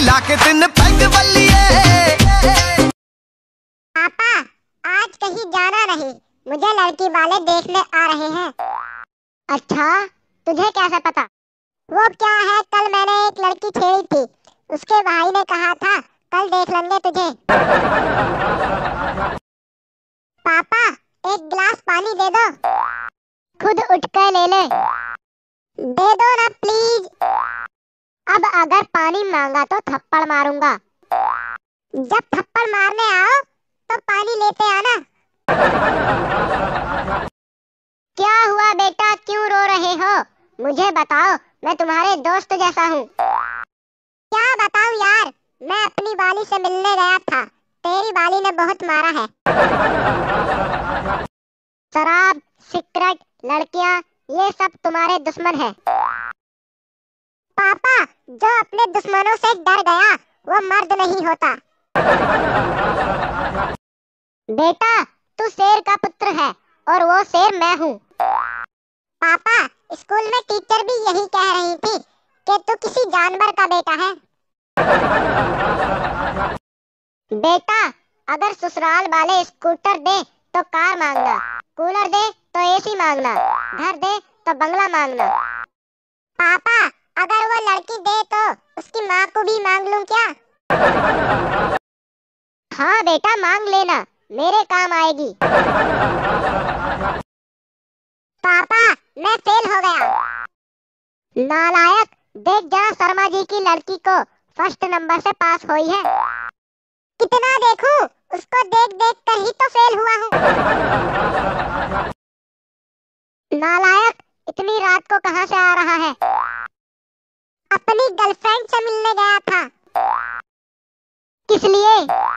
मिला के दिन पैग बल्लिए। पापा आज कहीं जाना नहीं, मुझे लड़की वाले देखने आ रहे हैं। अच्छा, तुझे कैसे पता? वो क्या है, कल मैंने एक लड़की छेड़ी थी, उसके भाई ने कहा था कल देख लेंगे तुझे। पापा एक गिलास पानी दे दो। खुद उठ कर ले ले। दे दो ना प्लीज। अब अगर पानी मांगा तो थप्पड़ मारूंगा। जब थप्पड़ मारने आओ तो पानी लेते आना। क्या हुआ बेटा, क्यों रो रहे हो? मुझे बताओ, मैं तुम्हारे दोस्त जैसा हूँ। क्या बताऊं यार, मैं अपनी वाली से मिलने गया था, तेरी वाली ने बहुत मारा है। शराब, सिगरेट, लड़कियां, ये सब तुम्हारे दुश्मन है। पापा जो अपने दुश्मनों से डर गया वो मर्द नहीं होता। बेटा तू शेर का पुत्र है और वो शेर मैं हूँ। पापा स्कूल में टीचर भी यही कह रही थी कि तू किसी जानवर का बेटा है। बेटा अगर ससुराल वाले स्कूटर दे तो कार मांगना, कूलर दे तो एसी मांगना, घर दे तो बंगला मांगना। पापा अगर वो लड़की दे तो उसकी माँ को भी मांग लूं क्या? हाँ बेटा मांग लेना, मेरे काम आएगी। पापा मैं फेल हो गया। नालायक, देख जरा शर्मा जी की लड़की को फर्स्ट नंबर से पास हुई है। कितना देखूं, उसको देख देख कर ही तो फेल हुआ हूँ। नालायक, इतनी रात को कहाँ से आ रहा है? अपनी गर्लफ्रेंड से मिलने गया था। किस लिए?